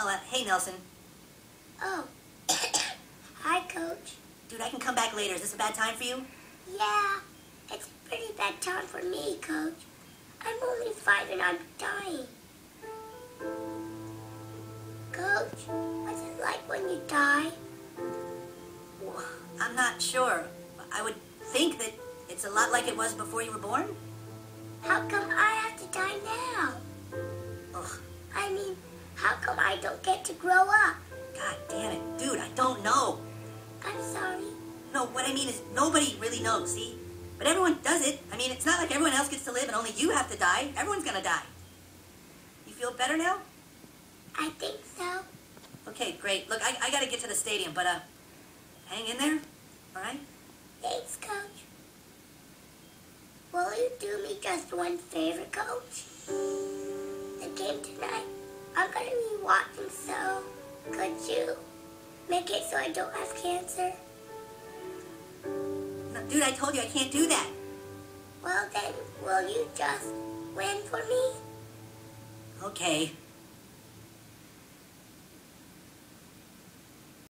Oh, hey, Nelson. Oh. Hi, Coach. Dude, I can come back later. Is this a bad time for you? Yeah, it's a pretty bad time for me, Coach. I'm only 5 and I'm dying. Coach, what's it like when you die? Well, I'm not sure. I would think that it's a lot like it was before you were born. How come I have to die now? Ugh. I mean, how come I don't get to grow up? God damn it. Dude, I don't know. I'm sorry. No, what I mean is nobody really knows, see? But everyone does it. I mean, it's not like everyone else gets to live and only you have to die. Everyone's gonna die. You feel better now? I think so. Okay, great. Look, I gotta get to the stadium, but, hang in there, all right? Thanks, Coach. Will you do me just one favor, Coach? The game tonight, I'm gonna be watching, so could you make it so I don't have cancer? No, dude, I told you I can't do that. Well then, will you just win for me? Okay.